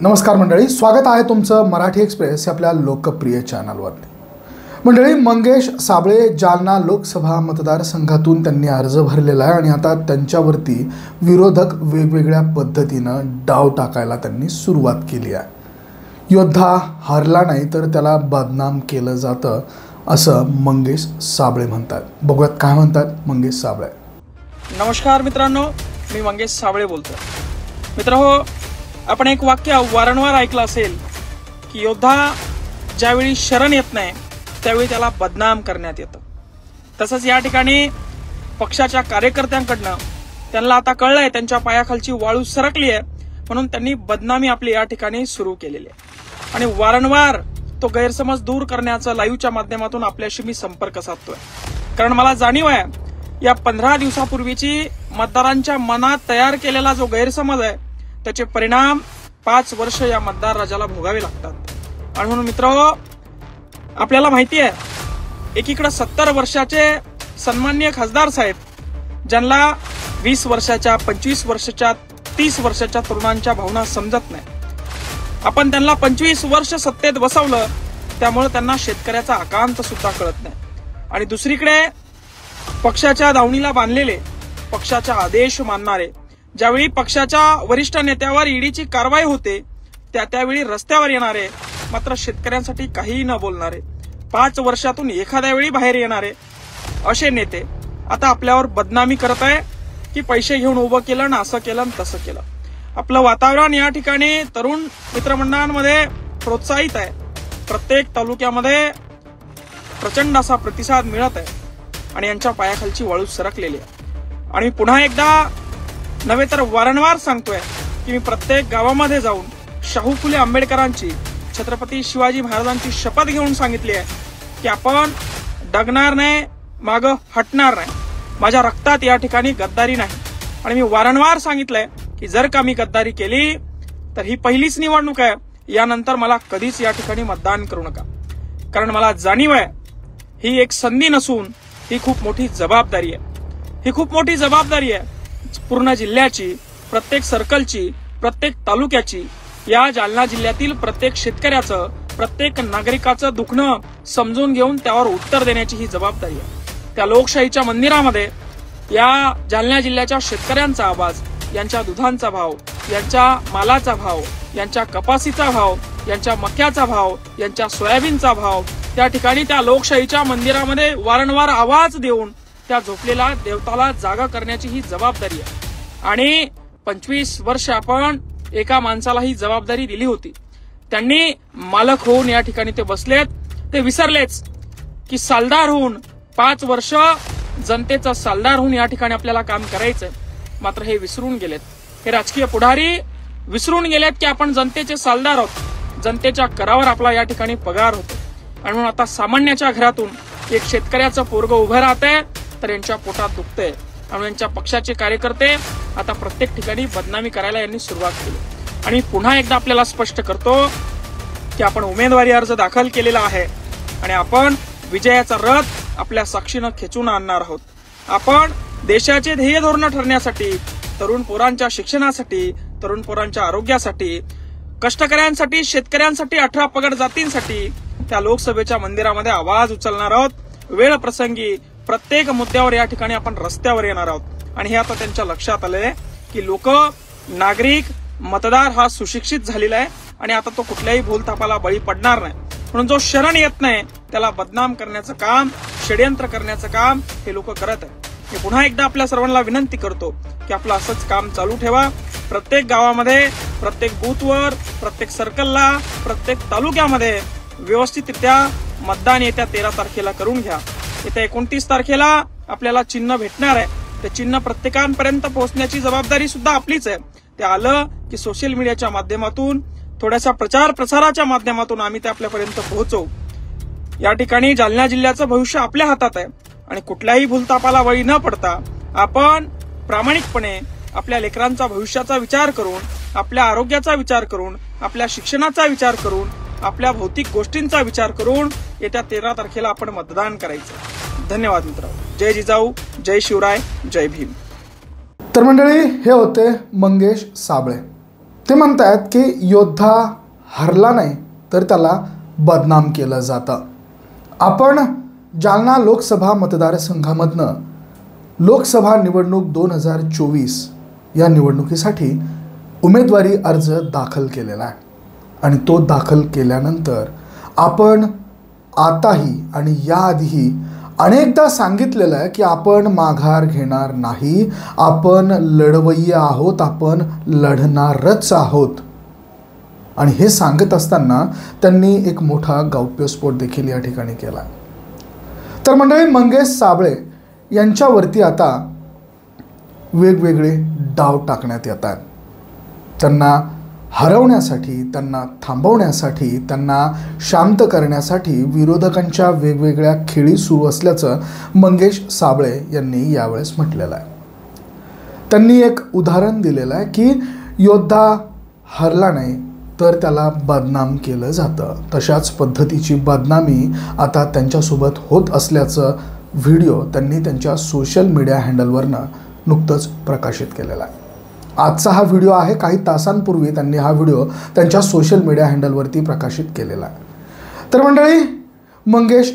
नमस्कार मंडळी, स्वागत आहे तुमचं मराठी एक्सप्रेस या आपल्या लोकप्रिय चॅनलवरती। मंडळी, मंगेश साबळे जालना लोकसभा मतदारसंघातून त्यांनी अर्ज भरलेला आहे आणि आता त्यांच्यावरती विरोधक वेगवेगळ्या पद्धतीनं डाव टाकायला त्यांनी सुरुवात केली आहे। योद्धा हरला नाही तर त्याला बदनाम केलं जातं असं मंगेश साबळे म्हणतात। बघूयात काय म्हणतात मंगेश साबळे। नमस्कार मित्रांनो, मी मंगेश साबळे बोलतो। मित्रहो, आपण एक वाक्य वारंवार ऐकलं असेल की योद्धा ज्यावेळी शरण येत नाही त्यावेळी त्याला बदनाम करण्यात येतं। तसंच या ठिकाणी पक्षाच्या कार्यकर्त्यांकडनं त्यांना आता कळलंय त्यांच्या पायाखालची वाळू सरकली आहे, म्हणून त्यांनी बदनामी आपली या ठिकाणी सुरू केलेली आहे आणि वारंवार तो गैरसमज दूर करण्याचा लाईव्हच्या माध्यमातून आपल्याशी मी संपर्क साधतोय। कारण मला जाणीव आहे या 15 दिवसापूर्वीची मतदारांच्या मनात तयार केलेला जो गैरसमज आहे त्याचे परिणाम 5 वर्ष या मतदार राजाला भोगावे लागतात। आणि म्हणून मित्रहो, आपल्याला माहिती आहे एकीकडे 70 वर्षाचे सन्माननीय खासदार साहेब ज्यांना 20 वर्षाच्या 25 वर्षाच्या 30 वर्षाच्या तरुणांच्या भावना समजत नाही, आपण त्यांना 25 वर्ष सत्तेत बसवलं त्यामुळे त्यांना शेतकऱ्याचा आकांत सुद्धा कळत नाही। आणि दुसरीकडे पक्षाच्या दावणीला बांधलेले, पक्षाचा आदेश मानणारे, ज्यावेळी पक्षाच्या वरिष्ठ नेत्यावर ईडीची कारवाई होते त्यावेळी रस्त्यावर येणारे, मात्र शेतकऱ्यांसाठी काहीही न बोलणारे, 5 वर्षातून एखाद्या वेळी बाहेर येणारे असे नेते आता आपल्यावर बदनामी करत आहे की पैसे घेऊन उभं केलं ना, असं केलं तसं केलं। आपलं वातावरण या ठिकाणी तरुण मित्रमंडळांमध्ये प्रोत्साहित आहे। प्रत्येक तालुक्यामध्ये प्रचंड असा प्रतिसाद मिळत आहे आणि यांच्या पायाखालची वाळू सरकलेली आहे। आणि पुन्हा एकदा नव्हे तर वारंवार सांगतोय की मी प्रत्येक गावामध्ये जाऊन शाहू फुले आंबेडकरांची, छत्रपती शिवाजी महाराजांची शपथ घेऊन सांगितली आहे की आपण डगणार नाही, मागं हटणार नाही। माझ्या रक्तात या ठिकाणी गद्दारी नाही आणि मी वारंवार सांगितलंय की जर का मी गद्दारी केली तर ही पहिलीच निवडणूक आहे, यानंतर मला कधीच या ठिकाणी मतदान करू नका। कारण मला जाणीव आहे ही एक संधी नसून ही खूप मोठी जबाबदारी आहे। ही खूप मोठी जबाबदारी आहे पूर्ण जिल्ह्याची, प्रत्येक सर्कलची, प्रत्येक तालुक्याची, या जालना जिल्ह्यातील प्रत्येक शेतकऱ्याचं, प्रत्येक नागरिकाचं दुखणं समजून घेऊन त्यावर उत्तर देण्याची ही जबाबदारी आहे। त्या लोकशाहीच्या मंदिरामध्ये या जालना जिल्ह्याच्या शेतकऱ्यांचा आवाज, यांच्या दुधांचा भाव, यांच्या मालाचा भाव, यांच्या कपासीचा भाव, यांच्या मक्याचा भाव, यांच्या सोयाबीनचा भाव, त्या ठिकाणी त्या लोकशाहीच्या मंदिरामध्ये वारंवार आवाज देऊन त्या झोपलेल्या देवताला जागा करण्याची ही जबाबदारी आहे। आणि 25 वर्ष आपण एका माणसाला ही जबाबदारी दिली होती, त्यांनी मालक होऊन या ठिकाणी ते बसलेत। ते विसरलेच की सालदार होऊन 5 वर्ष जनतेचा सालदार होऊन या ठिकाणी आपल्याला काम करायचंय, मात्र हे विसरून गेलेत। हे राजकीय पुढारी विसरून गेलेत की आपण जनतेचे सालदार आहोत, जनतेच्या करावर आपला या ठिकाणी पगार होतो। आणि म्हणून आता सामान्याच्या घरातून एक शेतकऱ्याचं पोरगं उभं राहतंय तर यांच्या पोटात दुखतंय आणि यांच्या पक्षाचे कार्यकर्ते आता प्रत्येक ठिकाणी बदनामी करायला यांनी सुरुवात केली। आणि पुन्हा एकदा आपल्याला स्पष्ट करतो की आपण उमेदवारी अर्ज दाखल केलेला आहे आणि आपण विजयाचा रथ आपल्या साक्षीनं खेचून आणणार आहोत। आपण देशाचे ध्येय धोरण ठरण्यासाठी, तरुण पोरांच्या शिक्षणासाठी, तरुण पोरांच्या आरोग्यासाठी, कष्टकऱ्यांसाठी, शेतकऱ्यांसाठी, 18 पगड जातींसाठी त्या लोकसभेच्या मंदिरामध्ये आवाज उचलणार आहोत। वेळ प्रसंगी प्रत्येक मुद्द्यावर या ठिकाणी आपण रस्त्यावर येणार आहोत। आणि हे आता त्यांच्या लक्षात आलंय की लोक, नागरिक, मतदार हा सुशिक्षित झालेला आहे आणि आता तो कुठल्याही भूलथापाला बळी पडणार नाही। म्हणून जो शरण येत नाही त्याला बदनाम करण्याचं काम, षड्यंत्र करण्याचं काम हे लोक करत आहेत। मी पुन्हा एकदा आपल्या सर्वांना विनंती करतो की आपलं असंच काम चालू ठेवा। प्रत्येक गावामध्ये, प्रत्येक बूथवर, प्रत्येक सर्कलला, प्रत्येक तालुक्यामध्ये व्यवस्थितरित्या मतदान येत्या 13 तारखेला करून घ्या। येत्या 29 तारखेला आपल्याला चिन्ह भेटणार आहे, ते चिन्ह प्रत्येकापर्यंत पोहोचण्याची जबाबदारी सुद्धा आपलीच आहे। ते आलं की सोशल मीडियाच्या माध्यमातून, थोड्याशा प्रचार प्रसाराच्या माध्यमातून आम्ही ते आपल्यापर्यंत पोहोचवू। या ठिकाणी जालना जिल्ह्याचं भविष्य आपल्या हातात आहे आणि कुठल्याही भूलथापाला बळी न पडता आपण प्रामाणिकपणे आपल्या लेकरांचा भविष्याचा विचार करून, आपल्या आरोग्याचा विचार करून, आपल्या शिक्षणाचा विचार करून, आपल्या भौतिक गोष्टींचा विचार करून येत्या 13 तारखेला आपण मतदान करायचं। धन्यवाद मित्रांनो। जय जिजाऊ, जय शिवराय, जय भीम। तर मंडळी, हे होते मंगेश साबळे। ते म्हणतात की योद्धा हरला नाही तर त्याला बदनाम केलं जातं. आपण जालना लोकसभा मतदारसंघामधनं लोकसभा निवडणूक 2024 या निवडणुकीसाठी उमेदवारी अर्ज दाखल केलेला आहे आणि तो दाखल केल्यानंतर आपण आताही आणि याआधीही अनेकदा सांगितलेलं आहे की आपण माघार घेणार नाही, आपण लढवय्ये आहोत, आपण लढणारच आहोत. आणि हे सांगत असताना त्यांनी एक मोठा गौप्यस्फोट देखील या ठिकाणी केला. तर मंडळी, मंगेश साबळे यांच्यावरती आता वेगवेगळे डाव टाकण्यात येत आहेत. त्यांना हरवण्यासाठी, त्यांना थांबवण्यासाठी, त्यांना शांत करण्यासाठी विरोधकांच्या वेगवेगळ्या खेळी सुरू असल्याचं मंगेश साबळे यांनी यावेळेस म्हटलेलं आहे. त्यांनी एक उदाहरण दिलेलं आहे की योद्धा हरला नाही तर त्याला बदनाम केलं जातं. तशाच पद्धतीची बदनामी आता त्यांच्यासोबत होत असल्याचं व्हिडिओ त्यांनी त्यांच्या सोशल मीडिया हँडलवरनं नुकतंच प्रकाशित केलेला आहे. आजचा हा व्हिडिओ आहे. काही तासांपूर्वी त्यांनी हा व्हिडिओ त्यांच्या सोशल मीडिया हँडलवरती प्रकाशित केलेला आहे. तर मंडळी, मंगेश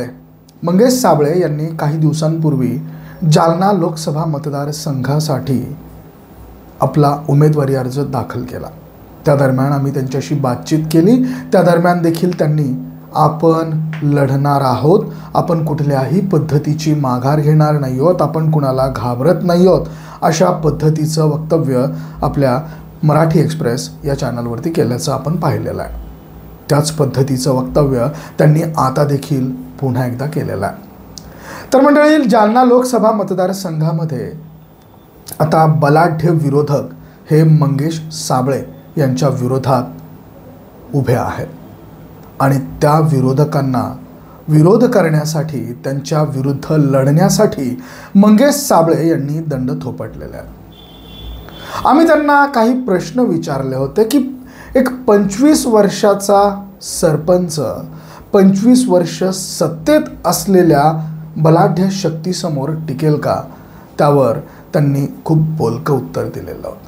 साबळे यांनी काही दिवसांपूर्वी जालना लोकसभा मतदारसंघासाठी आपला उमेदवारी अर्ज दाखल केला. त्या दरम्यान आम्ही त्यांच्याशी बातचीत केली. त्या दरम्यान देखील त्यांनी आपण लढणार आहोत, आपण कुठल्याही पद्धतीची माघार घेणार नाही आहोत, आपण कुणाला घाबरत नाही आहोत, अशा पद्धतीचं वक्तव्य आपल्या मराठी एक्सप्रेस या चॅनलवरती केल्याचं आपण पाहिलेलं आहे. त्याच पद्धतीचं वक्तव्य त्यांनी आता देखील पुन्हा एकदा केलेलं आहे. तर मंडळी, जालना लोकसभा मतदारसंघामध्ये आता बलाढ्य विरोधक हे मंगेश साबळे यांच्या विरोधात उभे आहेत आणि त्या विरोधकांना विरोध करण्यासाठी, त्यांच्या विरुद्ध लढण्यासाठी मंगेश साबळे यांनी दंड थोपटलेले आहेत. आम्ही त्यांना काही प्रश्न विचारले होते की एक 25 वर्षाचा सरपंच, 25 वर्ष सत्तेत असलेल्या बलाढ्य शक्तीसमोर टिकेल का? त्यावर त्यांनी खूप बोलकं उत्तर दिलेलं होतं.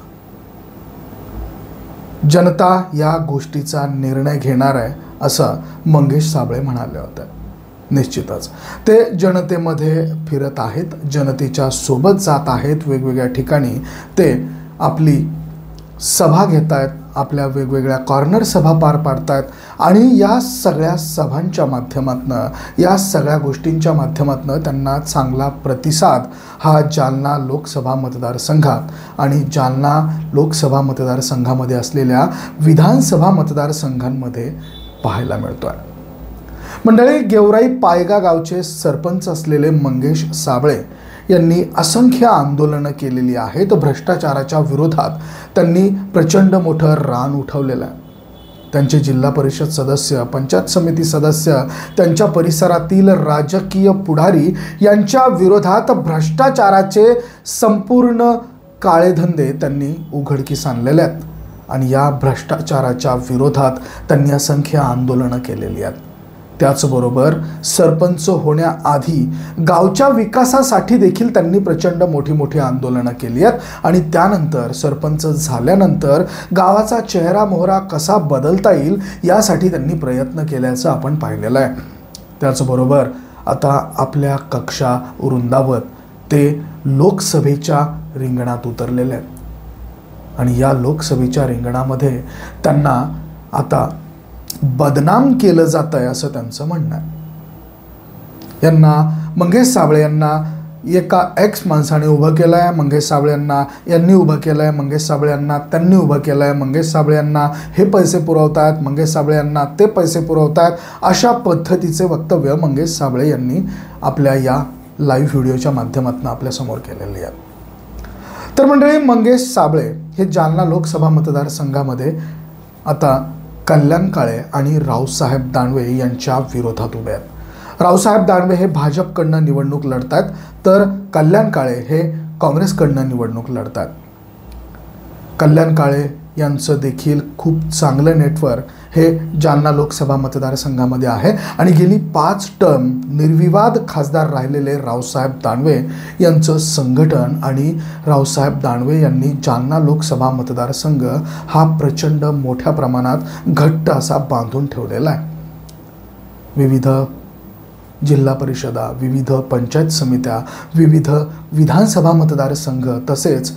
जनता या गोष्टीचा निर्णय घेणार आहे असं मंगेश साबळे म्हणाले होते. निश्चितच ते जनतेमध्ये फिरत आहेत, जनतेच्या सोबत जात आहेत, वेगवेगळ्या ठिकाणी ते आपली सभा घेत आहेत, आपल्या वेगवेगळ्या कॉर्नर सभा पार पाडत आहेत आणि या सगळ्या सभांच्या माध्यमातनं, या सगळ्या गोष्टींच्या माध्यमातनं त्यांना चांगला प्रतिसाद हा जालना लोकसभा मतदारसंघात आणि जालना लोकसभा मतदारसंघामध्ये असलेल्या विधानसभा मतदारसंघांमध्ये पाहायला मिळतो आहे. मंडळी, गेवराई पायगा गावचे सरपंच असलेले मंगेश साबळे यांनी असंख्य आंदोलनं केलेली आहेत. भ्रष्टाचाराच्या विरोधात त्यांनी प्रचंड मोठं रान उठवलेलं आहे. त्यांचे जिल्हा परिषद सदस्य, पंचायत समिती सदस्य, त्यांच्या परिसरातील राजकीय पुढारी यांच्या विरोधात भ्रष्टाचाराचे संपूर्ण काळे धंदे त्यांनी उघडकीस आणलेले आहेत आणि या भ्रष्टाचाराच्या विरोधात त्यांनी असंख्य आंदोलनं केलेली आहेत. त्याचबरोबर सरपंच होण्याआधी गावच्या विकासासाठी देखील त्यांनी प्रचंड मोठी आंदोलनं केली आहेत आणि त्यानंतर सरपंच झाल्यानंतर गावाचा चेहरा मोहरा कसा बदलता येईल यासाठी त्यांनी प्रयत्न केल्याचं आपण पाहिलेलं आहे. त्याचबरोबर आता आपल्या कक्षा रुंदावत ते लोकसभेच्या रिंगणात उतरलेले आहेत आणि या लोकसभेच्या रिंगणामध्ये त्यांना आता बदनाम केलं जात आहे असं त्यांचं म्हणणं आहे. यांना मंगेश साबळे यांना एका एक्स माणसाने उभं केलं आहे, मंगेश साबळे यांना यांनी उभं केलं आहे, मंगेश साबळे यांना त्यांनी उभं केलं आहे, मंगेश साबळे यांना हे पैसे पुरवत आहेत, मंगेश साबळे यांना ते पैसे पुरवत आहेत, अशा पद्धतीचे वक्तव्य मंगेश साबळे यांनी आपल्या या लाईव्ह व्हिडिओच्या माध्यमातून आपल्यासमोर केलेले आहेत. तर मंडळी, मंगेश साबळे हे जालना लोकसभा मतदारसंघामध्ये आता कल्याण काळे आणि रावसाहेब दानवे यांच्या विरोधात उभे आहेत. रावसाहेब दानवे हे भाजपकडनं निवडणूक लढत आहेत तर कल्याण काळे हे काँग्रेसकडनं निवडणूक लढत आहेत. कल्याण काळे यांचं देखील खूप चांगलं नेटवर्क हे जालना लोकसभा मतदारसंघामध्ये आहे आणि गेली 5 टर्म निर्विवाद खासदार राहिलेले रावसाहेब दानवे यांचं संघटन आणि रावसाहेब दानवे यांनी जालना लोकसभा मतदारसंघ हा प्रचंड मोठ्या प्रमाणात घट्ट असा बांधून ठेवलेला आहे. विविध जिल्हा परिषदा, विविध पंचायत समित्या, विविध विधानसभा मतदारसंघ तसेच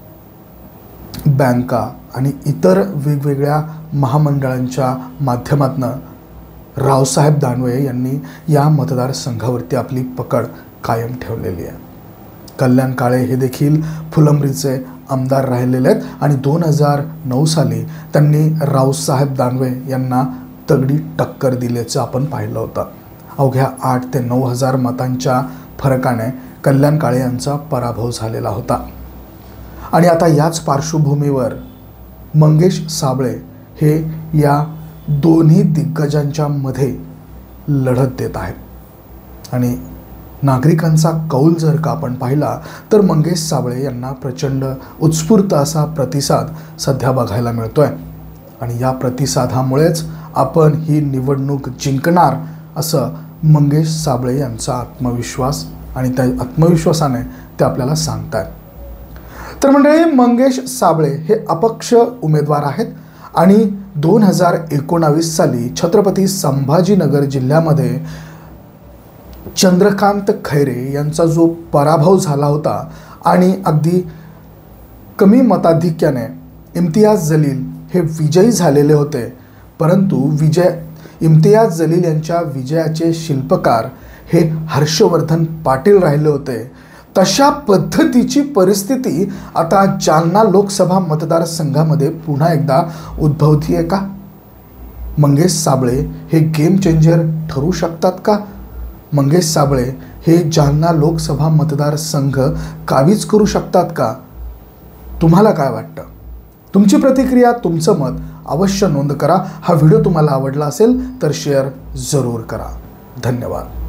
बँका आणि इतर वेगवेगळ्या महामंडळांच्या माध्यमातून रावसाहेब दानवे यांनी या मतदारसंघावरती आपली पकड कायम ठेवलेली आहे. कल्याण काळे हे देखील फुलंब्रीचे आमदार राहिलेले आहेत आणि 2009 साली त्यांनी रावसाहेब दानवे यांना तगडी टक्कर दिल्याचं आपण पाहिलं होतं. अवघ्या 8 ते 9 हजार मतांच्या फरकाने कल्याण काळे यांचा पराभव झालेला होता. आणि आता याच पार्श्वभूमीवर मंगेश साबळे हे या दोन्ही दिग्गजांच्या मध्ये लढत देत आहेत आणि नागरिकांचा कौल जर का आपण पाहिला तर मंगेश साबळे यांना प्रचंड उत्स्फूर्त असा प्रतिसाद सध्या बघायला मिळतोय आणि या प्रतिसादामुळेच आपण ही निवडणूक जिंकणार असं मंगेश साबळे यांचा आत्मविश्वास आणि त्या आत्मविश्वासाने ते आपल्याला सांगतात. तर मंडळी, मंगेश साबळे हे अपक्ष उमेदवार आहेत आणि 2019 साली छत्रपती संभाजीनगर जिल्ह्यामध्ये चंद्रकांत खैरे यांचा जो पराभव झाला होता आणि अगदी कमी मताधिक्याने इम्तियाज जलील हे विजयी झालेले होते, परंतु इम्तियाज जलील यांच्या विजयाचे शिल्पकार हे हर्षवर्धन पाटील राहिले होते. तशा पद्धतीची परिस्थिती आता जालना लोकसभा मतदारसंघामध्ये पुन्हा एकदा उद्भवतीये का? मंगेश साबळे हे गेम चेंजर ठरू शकतात का? मंगेश साबळे हे जालना लोकसभा मतदारसंघ काबीज करू शकतात का? तुम्हाला काय वाटतं? तुमची प्रतिक्रिया, तुमचं मत अवश्य नोंद करा. हा व्हिडिओ तुम्हाला आवडला असेल तर शेअर जरूर करा. धन्यवाद.